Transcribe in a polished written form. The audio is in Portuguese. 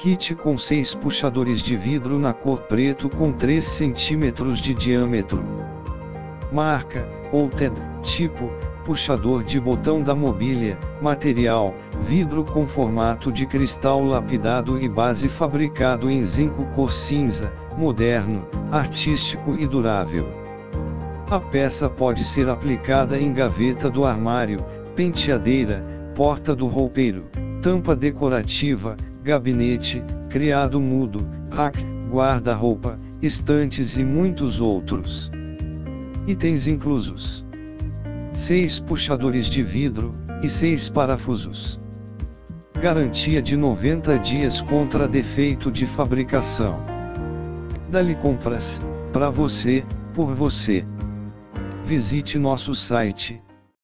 Kit com 6 puxadores de vidro na cor preto com 3 cm de diâmetro. Marca, Outed, tipo, puxador de botão da mobília, material, vidro com formato de cristal lapidado e base fabricado em zinco cor cinza, moderno, artístico e durável. A peça pode ser aplicada em gaveta do armário, penteadeira, porta do roupeiro, tampa decorativa, gabinete, criado mudo, rack, guarda-roupa, estantes e muitos outros. Itens inclusos: 6 puxadores de vidro, e 6 parafusos. Garantia de 90 dias contra defeito de fabricação. Dali Compras, para você, por você. Visite nosso site